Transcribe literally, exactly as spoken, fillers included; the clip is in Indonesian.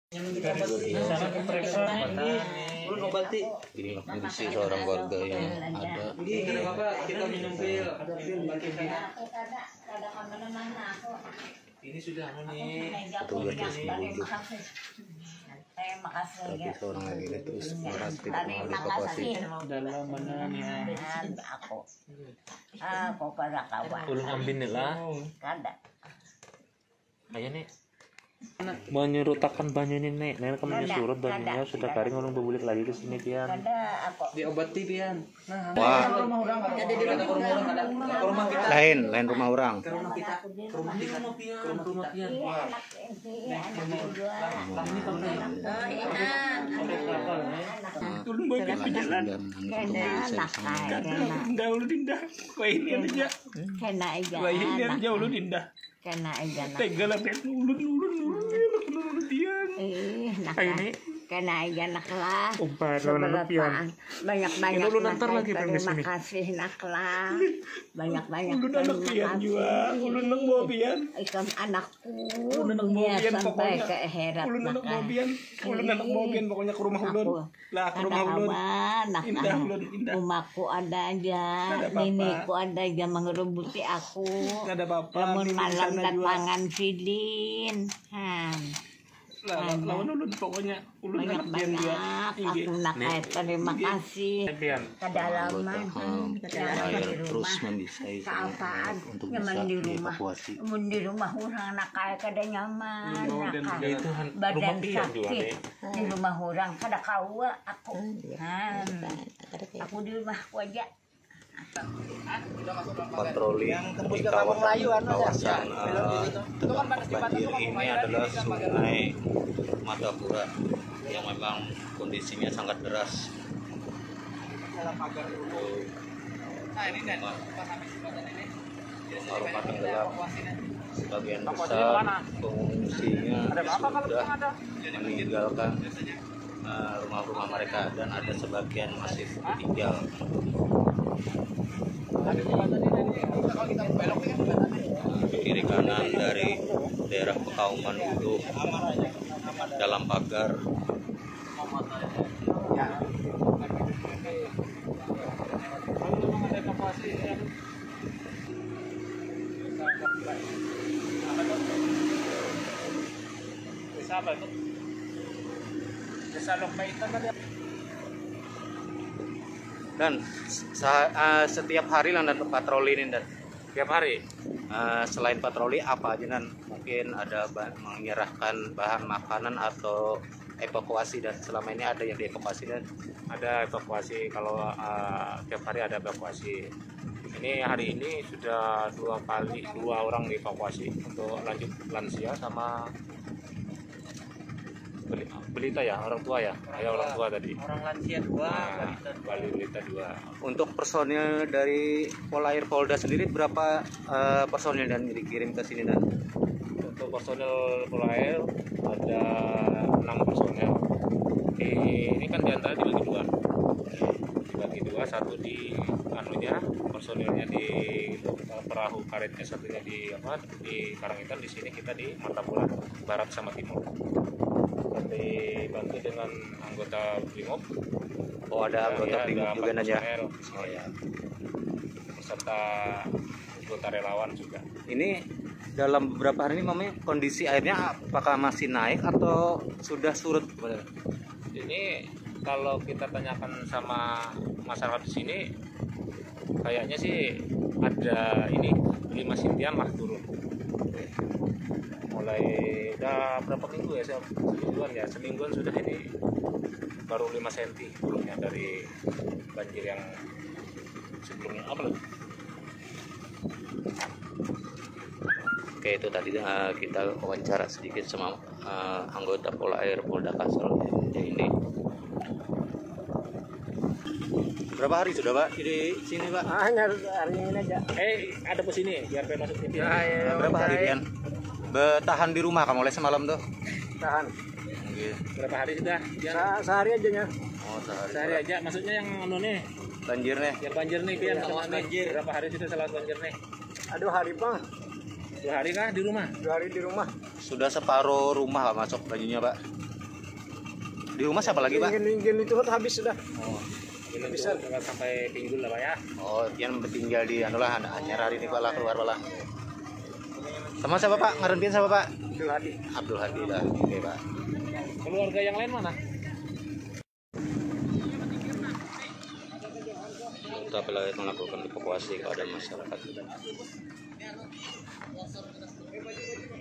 Inilah kondisi seorang warga yang ada. Kita minum pil. Ini sudah nih. Petugas terus membujuk. Tapi seorang lagi ini terus merasa tidak mau dievakuasi. Dalam mana nih? Ako. Ako para kawan. Ulung ambin nila. Kada. Ayan nih. Menyerutakan banyu ini nek, nek kamu surut banyunya sudah kering ulung bebulik lagi ke sini pian. Kada ako. Diobati pian. Nah, Wah. rumah orang ada di rumah orang ada ke rumah kita. Lain, lain rumah orang. Ke rumah kita. Ke rumah kita. Ke rumah rumah pian. Wah. Ini kamu. Ulung banyak jalan. Kena anak kaya. Dindah ulun dindah. Wah ini aja. Kena aja. Wah ini aja ulun dindah. Kena aja. Tega lah pet ulun ulun ulun ulun tiang. Eh, nak. Ini Kena aja naklah. umpah lawan pian. Banyak-banyak. Ini ulun antar lagi terima sini. kasih naklah. Banyak-banyak. Ulun anak pian juga. Ulun nang bawa pian. Ikam anakku. Ulun anak bawa pian sampai pokoknya. ke akhirat. Ulun anak bawa pian. Ulun anak bawa pian pokoknya ke rumah ulun. Lah ke rumah ulun. Indah ulun indah. Rumahku ada aja, nenekku ada aja mengerebuti aku. Enggak ada apa-apa. Namun malam datangan sidin. Han. Lah lawan ulun pokoknya ulun anak pian juga. Banyak-banyak aku nakai terima kasih. Pian. Kedalaman Air terus membisai keapaan untuk nyaman bisa di rumah. dievakuasi. Mun di rumah orang nakai kada nyaman, Dan nakai itu rumah badan pian juga sakit. nih. Di rumah orang kada kawa aku. Han. Aku di rumahku aja. Patroli di kawasan kawasan uh, terdampak banjir ini adalah Sungai Madapura yang memang kondisinya sangat deras. Rumah tenggelam, sebagian besar pengungsinya sudah meninggalkan uh, rumah-rumah mereka dan ada sebagian masih tinggal. Kiri kanan dari daerah Pekauman itu dalam pagar. Dan uh, setiap hari lah dan patroli ini dan Tiap hari. uh, selain patroli apa aja dan mungkin ada bah menyerahkan bahan makanan atau evakuasi dan selama ini ada yang dievakuasi dan Ada evakuasi kalau uh, tiap hari ada evakuasi. Ini hari ini sudah dua kali dua orang dievakuasi untuk lanjut lansia sama beli- belita ya orang tua ya ayah orang tua tadi. Orang lansia dua, Nah, Bali belita dua. untuk personil dari Polair Polda sendiri berapa uh, personil dan dikirim ke sini dan Untuk personel Polair ada enam personel. Di, ini kan diantara dibagi dua. Dibagi dua, satu di anunya personilnya di perahu karetnya, satunya di apa di Karangitan, di sini kita di Martapura Barat sama Timur. Dan dibantu dengan anggota Brimob. oh ada anggota Ya, Brimob ada juga empat aja. personel Oh ya. beserta anggota relawan juga. Ini dalam beberapa hari ini mamanya kondisi airnya apakah masih naik atau sudah surut? Ini kalau kita tanyakan sama masyarakat di sini, kayaknya sih ada ini lima sentian lah turun. Mulai udah berapa minggu ya? Semingguan ya, semingguan sudah ini baru lima senti turunnya dari banjir yang sebelumnya. Apa lagi? Oke, itu tadi uh, kita wawancara sedikit sama uh, anggota Polair Polda Kalsel ini. Berapa hari sudah Pak di sini Pak? hanya hari ini aja. Eh, ada ke sini biar pengen masuk T V. Nah, berapa hari Pian? Bertahan di rumah kamu mulai semalam tuh? Tahan. Oke. Berapa hari sudah? Pian? Se- sehari aja nya. Oh, sehari. Sehari aja, maksudnya yang anu nih, Banjir nih. yang banjir nih, Pian, Iya, kena nih. banjir. Berapa hari sudah selalu banjir nih? Aduh hari bang. Dua hari kah di rumah? Dua hari di rumah. Sudah separuh rumah Pak masuk bajunya Pak. di rumah siapa lagi Pak? Ingin itu habis sudah. Oh, ini Bisa. bisa sampai pinggul lah Pak ya. Oh, yang tinggal di anu lah, anyar hari ini Pak lah keluar Pak lah. Sama siapa Pak? Ngarenpin siapa Pak? Abdul Hadi. Abdul Hadi lah. Oke Pak. Keluarga yang lain mana? Kita pelajat melakukan evakuasi kepada masyarakat.